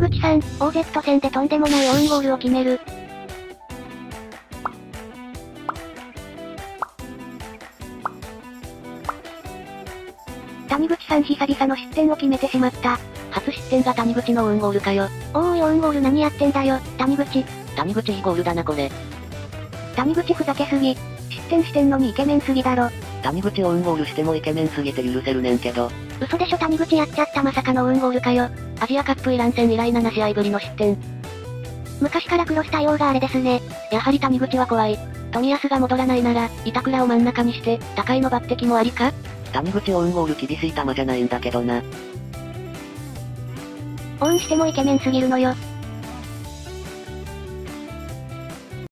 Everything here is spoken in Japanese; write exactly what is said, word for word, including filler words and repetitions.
口さん、オーゼット 戦でとんでもないオウンゴールを決める。谷口さん久々の失点を決めてしまった。 初失点が谷口のオウンゴールかよ。 おーいオウンゴール何やってんだよ、谷口。 谷口いいゴールだなこれ。 谷口ふざけすぎ。失点してんのにイケメンすぎだろ。 谷口オウンゴールしてもイケメンすぎて許せるねんけど。 嘘でしょ谷口やっちゃったまさかのオウンゴールかよ。 アジアカップイラン戦以来なな試合ぶりの失点。 昔からクロス対応があれですね。 やはり谷口は怖い。冨安が戻らないなら、板倉を真ん中にして、高いの抜擢もありか？谷口オウンゴール厳しい球じゃないんだけどな。 オンしてもイケメンすぎるのよ。